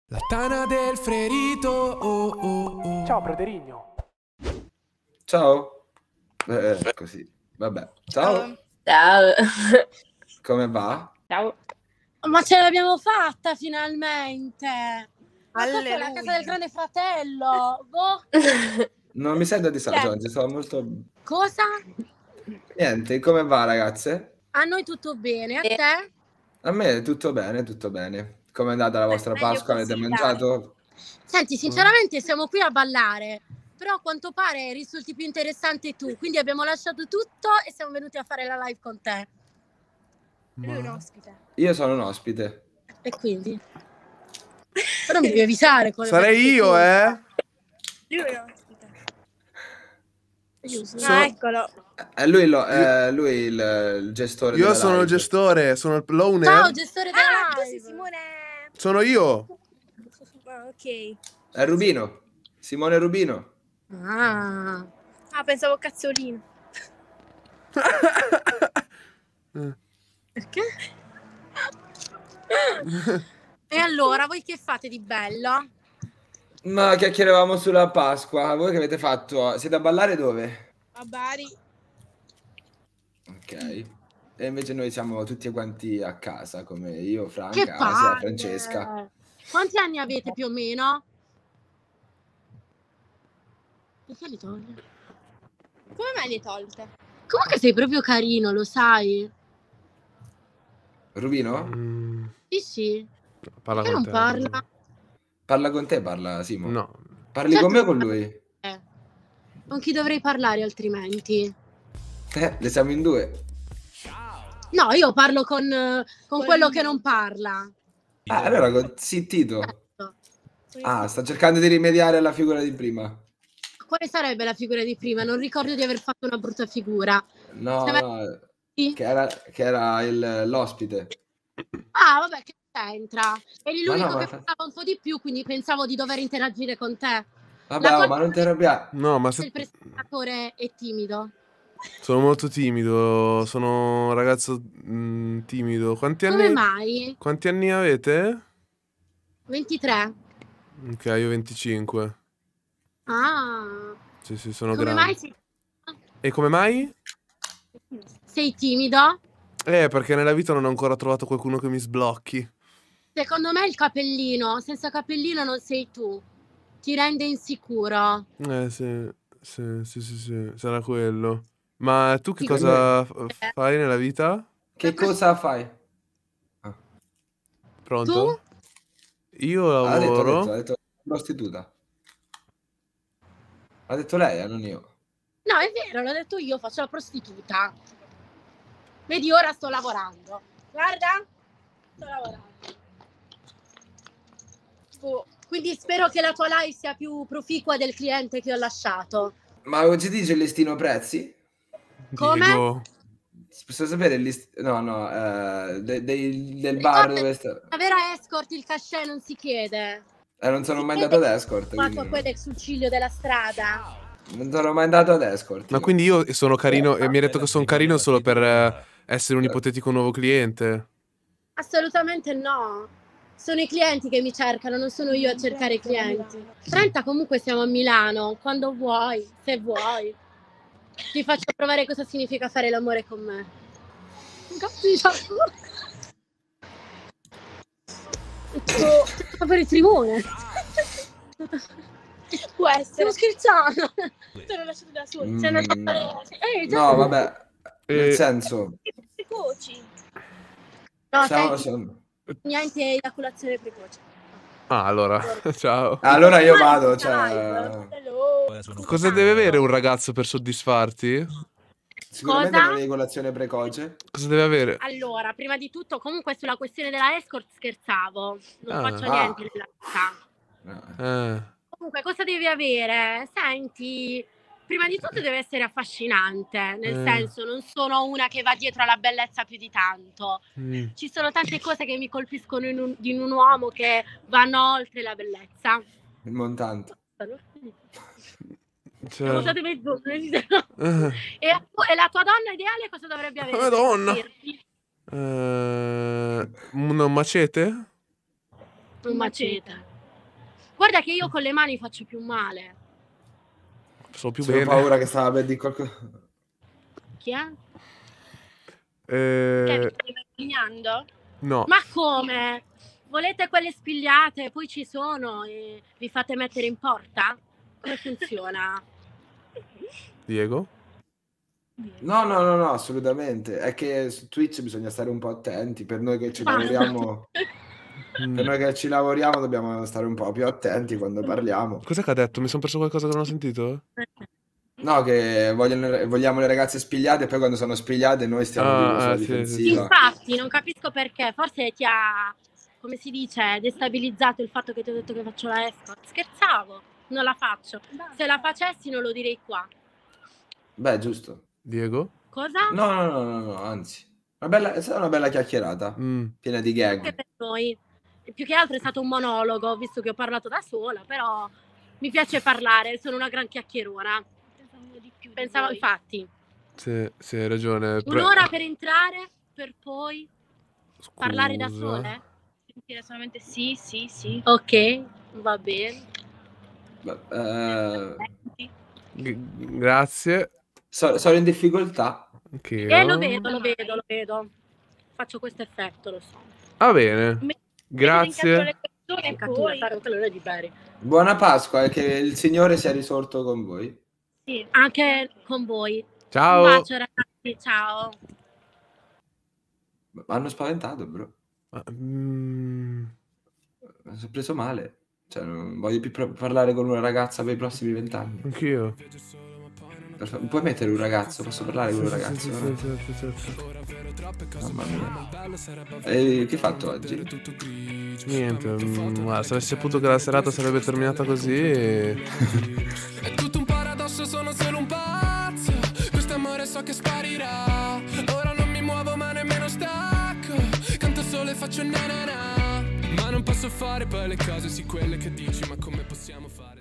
La tana del ferito, oh oh oh. Ciao, Praterigno. Ciao. Così. Vabbè. Ciao. Ciao. Come va? Ciao. Ma ce l'abbiamo fatta finalmente! Ma questa è la Alleluia. casa del grande fratello! Boh. Non mi sento a disagio oggi, sono molto... Cosa? Niente, come va ragazze? A noi tutto bene, a te? A me tutto bene, tutto bene. Come è andata la vostra meglio Pasqua? Avete così, mangiato? Senti, sinceramente siamo qui a ballare, però a quanto pare risulti più interessante tu, quindi abbiamo lasciato tutto e siamo venuti a fare la live con te. Lui è un ospite. Io sono un ospite. E quindi? Però mi devi avvisare. Sarei io, eh? Lui è un ospite. Sono- Eccolo. È lui, il gestore Io della sono il live. gestore, sono il l'owner. Ciao, gestore della Tu live. sei Simone. Sono io. Ok. È Rubino. Simone Rubino. Ah. Ah, pensavo cazzolino. Perché? E allora, voi che fate di bello? Ma chiacchieravamo sulla Pasqua. Voi che avete fatto? Siete a ballare dove? A Bari. Ok. E invece noi siamo tutti quanti a casa, come io, Che Franca, Asia, palle! Francesca. Quanti anni avete più o meno? Perché li togli? Come mai le tolte? Comunque sei proprio carino, lo sai? Rubino? Mm, Sì, sì. parla Perché con non te. parla? Parla con te, parla Simo. No. Parli Certo con me o che con parla lui? con te. Con chi dovrei parlare altrimenti? Le siamo in due. No, io parlo con quello che non parla. Ah, allora zittito. Certo. Ah, sta cercando di rimediare alla figura di prima. Quale sarebbe la figura di prima? Non ricordo di aver fatto una brutta figura. No, Se no, Sì. che era l'ospite. Ah, vabbè, che c'entra? Eri Ma l'unico no, ma che parlava un po' di più, quindi pensavo di dover interagire con te. vabbè, La ma non ti arrabbiare. No, ma il presentatore è timido. sono molto timido. Sono un ragazzo timido. Come mai? Quanti anni avete? 23. Ok, io 25. Ah, Sì, sono come grande. mai E come mai? sei timido? Perché nella vita non ho ancora trovato qualcuno che mi sblocchi. Secondo me il capellino, senza capellino non sei tu. Ti rende insicuro. Sì, sarà quello. Ma tu che Sì, cosa fai nella vita? Che cosa fai? Pronto? Io Ha lavoro. detto prostituta. Ha detto lei, non io. No, è vero, l'ho detto io, faccio la prostituta. Vedi, ora sto lavorando. Guarda, sto lavorando. Oh, quindi spero che la tua live sia più proficua del cliente che ho lasciato. Ma ci dice il listino prezzi? Come? Dico. Posso sapere il listino? No, del bar dove sta... La vera escort, il cachet non si chiede. non sono Si mai chiede andato ad escort. quanto a quelle sul ciglio della strada. Non sono mai andato ad escort. Ma quindi io sono carino e mi hai detto che sono carino solo per essere un ipotetico nuovo cliente? Assolutamente no. Sono i clienti che mi cercano, non sono io a cercare i clienti. 30 comunque siamo a Milano, quando vuoi, se vuoi. Ti faccio provare cosa significa fare l'amore con me. Capito? Sto per il tribune. Può essere. Stiamo scherzando. Te l'ho lasciato da solo. Sei andato a fare... No, vabbè. Nel Eh, senso... Precoci. No, siamo- senti, niente eiaculazione precoce. Ah, allora, ciao. Allora io vado, Live. cioè... Hello. Cosa deve avere un ragazzo per soddisfarti? Sicuramente Cosa? un'eiaculazione precoce. Cosa deve avere? Allora, prima di tutto, comunque sulla questione della escort scherzavo. Non Ah. faccio niente nella vita. Eh. Comunque, cosa devi avere? Senti, prima di tutto deve essere affascinante, nel senso, non sono una che va dietro alla bellezza più di tanto. Ci sono tante cose che mi colpiscono in un uomo che vanno oltre la bellezza. Il montante. Cioè, Scusate mezz'ora, e la tua donna ideale cosa dovrebbe avere? Madonna. per dirti? un macete? Un macete. Guarda che io con le mani faccio più male. Sono più Ho bene. paura che stava per dire qualcosa. Chi è? Che mi stai vergognando? No. Ma come? Volete quelle spigliate, poi ci sono e vi fate mettere in porta? Come funziona? Diego? No, assolutamente. È che su Twitch bisogna stare un po' attenti. Per noi che ci lavoriamo, per noi che ci lavoriamo dobbiamo stare un po' più attenti quando parliamo. Cos'è che ha detto? Mi sono perso qualcosa che non ho sentito? No, che vogliamo le ragazze spigliate e poi quando sono spigliate noi stiamo sulla sì, difensiva. Infatti, non capisco perché. Forse ti ha, come si dice, destabilizzato il fatto che ti ho detto che faccio la escort. Scherzavo, non la faccio. Se la facessi non lo direi qua. Beh, giusto. Diego? Cosa? No, anzi. È stata una bella chiacchierata, piena di Anche gag. per noi. E più che altro è stato un monologo, visto che ho parlato da sola, però mi piace parlare, sono una gran chiacchierona. Pensavo, infatti, Sì, hai ragione. un'ora per entrare, per poi Scusa. parlare da sole? Dire solamente sì. Ok, va bene. Grazie. Sono in difficoltà. Anch'io. Lo vedo. Faccio questo effetto, lo so. Va bene. Grazie. Le persone, Cattura, poi... fare quello di Bari. Buona Pasqua e che il Signore sia risorto con voi. Sì. Anche con voi. Ciao. Un bacio, ragazzi, ciao. Hanno spaventato, bro. Mm, Mi sono preso male. Cioè, non voglio più parlare con una ragazza per i prossimi 20 anni. anch'io. Puoi mettere un ragazzo? Posso parlare con un ragazzo? Sì. Mamma mia. E che hai fatto oggi? Niente, guarda, se avessi saputo che la serata sarebbe terminata così. È tutto un paradosso, sono solo un pazzo. Questo amore so che sparirà. Ora non mi muovo ma nemmeno stacco. Canto solo e faccio na na na. Ma non posso fare poi le cose sì quelle che dici. Ma come possiamo fare?